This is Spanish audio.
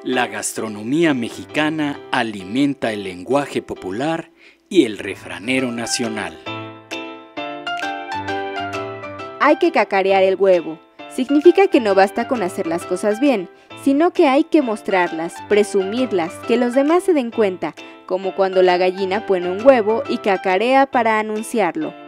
La gastronomía mexicana alimenta el lenguaje popular y el refranero nacional. Hay que cacarear el huevo. Significa que no basta con hacer las cosas bien, sino que hay que mostrarlas, presumirlas, que los demás se den cuenta, como cuando la gallina pone un huevo y cacarea para anunciarlo.